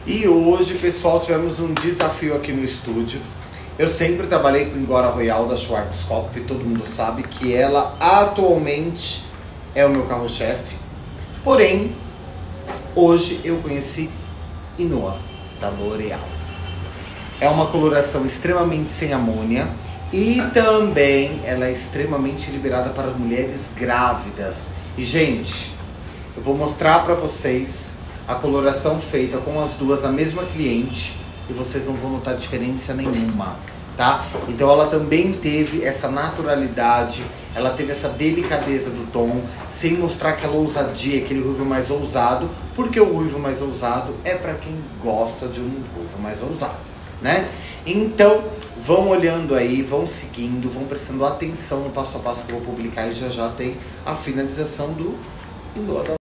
E hoje, pessoal, tivemos um desafio aqui no estúdio. Eu sempre trabalhei com Ingora Royal da Schwarzkopf, todo mundo sabe que ela atualmente é o meu carro-chefe. Porém, hoje eu conheci Inoa, da L'Oréal. É uma coloração extremamente sem amônia e também ela é extremamente liberada para mulheres grávidas. E, gente, eu vou mostrar pra vocês a coloração feita com as duas na mesma cliente e vocês não vão notar diferença nenhuma, tá? Então ela também teve essa naturalidade, ela teve essa delicadeza do tom, sem mostrar aquela ousadia, aquele ruivo mais ousado, porque o ruivo mais ousado é pra quem gosta de um ruivo mais ousado, né? Então, vão olhando aí, vão seguindo, vão prestando atenção no passo a passo que eu vou publicar e já já tem a finalização do Inoa.